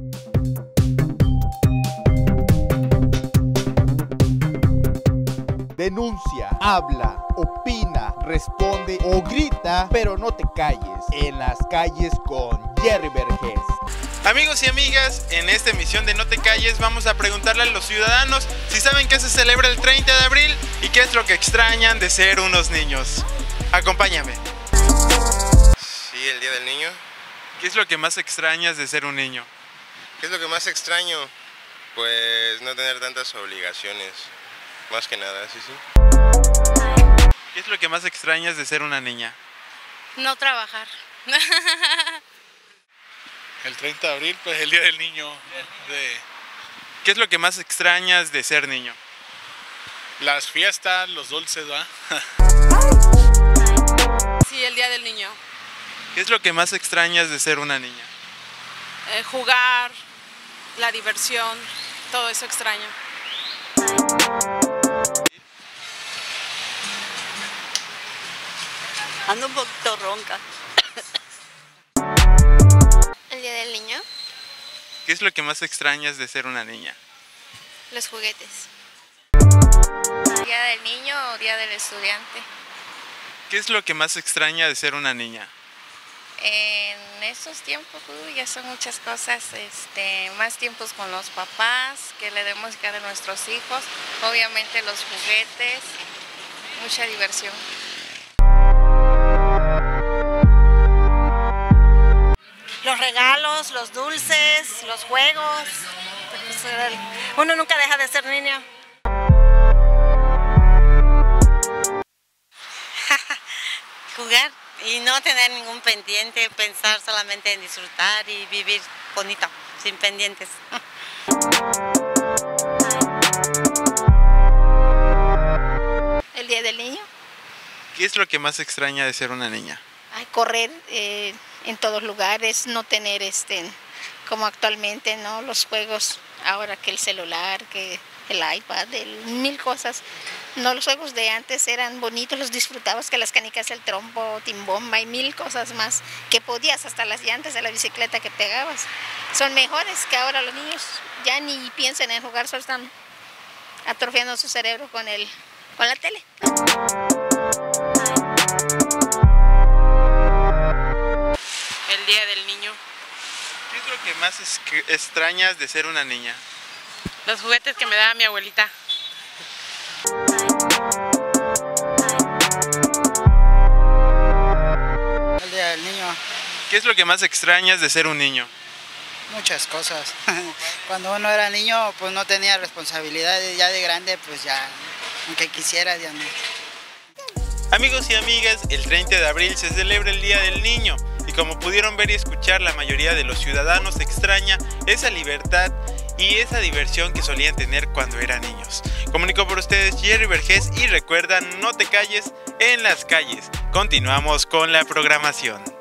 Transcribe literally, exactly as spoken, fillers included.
Denuncia, habla, opina, responde o grita, pero no te calles. En las calles con Jerry Vergés. Amigos y amigas, en esta emisión de No te calles vamos a preguntarle a los ciudadanos si saben qué se celebra el treinta de abril y qué es lo que extrañan de ser unos niños. Acompáñame. Sí, el Día del Niño. ¿Qué es lo que más extrañas de ser un niño? ¿Qué es lo que más extraño? Pues no tener tantas obligaciones. Más que nada, sí, sí. ¿Qué es lo que más extrañas de ser una niña? No trabajar. El treinta de abril, pues el Día del Niño. De... ¿Qué es lo que más extrañas de ser niño? Las fiestas, los dulces, ¿va? Sí, el Día del Niño. ¿Qué es lo que más extrañas de ser una niña? Eh, jugar, la diversión, todo eso extraño. Ando un poquito ronca. El Día del Niño. ¿Qué es lo que más extrañas de ser una niña? Los juguetes. Día del Niño o Día del Estudiante. ¿Qué es lo que más extraña de ser una niña? En estos tiempos uh, ya son muchas cosas, este, más tiempos con los papás, que le demos a nuestros hijos, obviamente los juguetes, mucha diversión. Los regalos, los dulces, los juegos. Uno nunca deja de ser niño. Jugar y no tener ningún pendiente, pensar solamente en disfrutar y vivir bonito, sin pendientes. El Día del Niño. ¿Qué es lo que más extraña de ser una niña? Ay, correr eh, en todos lugares, no tener este, como actualmente, ¿no? Los juegos, ahora que el celular, que el iPad, el, mil cosas. No, los juegos de antes eran bonitos, los disfrutabas, que las canicas, el trompo, timbomba y mil cosas más que podías, hasta las llantas de la bicicleta que pegabas. Son mejores que ahora los niños ya ni piensan en jugar, solo están atrofiando su cerebro con, el, con la tele. El Día del Niño. ¿Qué es lo que más extrañas de ser una niña? Los juguetes que me daba mi abuelita. El Día del Niño. ¿Qué es lo que más extrañas de ser un niño? Muchas cosas. Cuando uno era niño, pues no tenía responsabilidades. Ya de grande, pues ya, aunque quisiera, ya no. Amigos y amigas, el treinta de abril se celebra el Día del Niño y como pudieron ver y escuchar, la mayoría de los ciudadanos extraña esa libertad y esa diversión que solían tener cuando eran niños. Comunico por ustedes Jerry Vergés y recuerda, no te calles en las calles. Continuamos con la programación.